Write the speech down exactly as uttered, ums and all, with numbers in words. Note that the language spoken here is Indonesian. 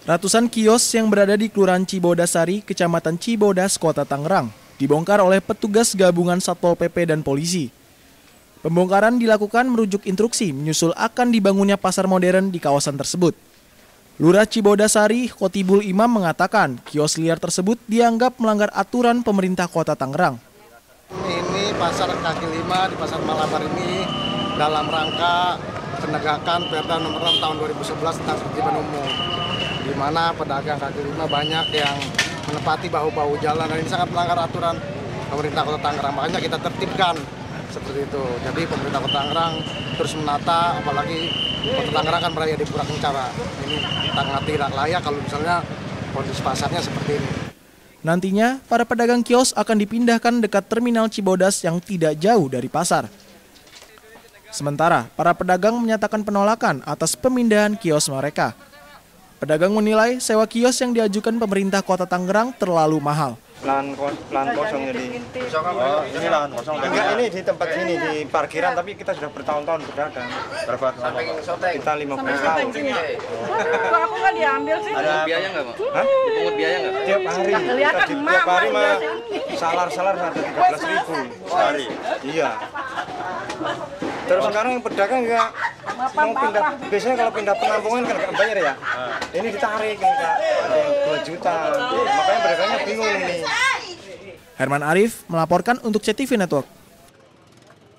Ratusan kios yang berada di Kelurahan Cibodasari, Kecamatan Cibodas, Kota Tangerang, dibongkar oleh petugas gabungan Satpol P P dan polisi. Pembongkaran dilakukan merujuk instruksi menyusul akan dibangunnya pasar modern di kawasan tersebut. Lurah Cibodasari, Khotibul Imam mengatakan kios liar tersebut dianggap melanggar aturan pemerintah Kota Tangerang. Ini pasar kaki lima di Pasar Malabar ini dalam rangka penegakan Perda Nomor enam Tahun dua ribu sebelas tentang ketertiban umum, di mana pedagang kaki lima banyak yang menepati bahu-bahu jalan dan ini sangat melanggar aturan pemerintah Kota Tangerang. Makanya kita tertibkan seperti itu. Jadi pemerintah Kota Tangerang terus menata, apalagi Kota Tangerang kan berada di Pura Kencara. Ini sangat tidak layak kalau misalnya kondisi pasarnya seperti ini. Nantinya, para pedagang kios akan dipindahkan dekat terminal Cibodas yang tidak jauh dari pasar. Sementara, para pedagang menyatakan penolakan atas pemindahan kios mereka. Pedagang menilai sewa kios yang diajukan pemerintah Kota Tangerang terlalu mahal. Lahan kos, lahan kosong jadi. Oh, ini lahan kosong. Enggak, ini di tempat sini di parkiran, tapi kita sudah bertahun-tahun berdagang. Berapa lama? Kita lima belas tahun. Kok aku nggak diambil sih? Ada biaya nggak, Pak? Hah? Pungut biaya nggak? Tiap hari. Kelihatan Tiap emak, hari emak mah biasa. salar-salar ada tiga belas ribu sehari. Iya. Terus sekarang yang pedagang nggak mau pindah. Biasanya kalau pindah penampungan kan nggak bayar ya. Ini ditarik nih Kak, ada yang dua juta. Makanya pedagangnya bingung ini. Herman Arif melaporkan untuk C T V Network.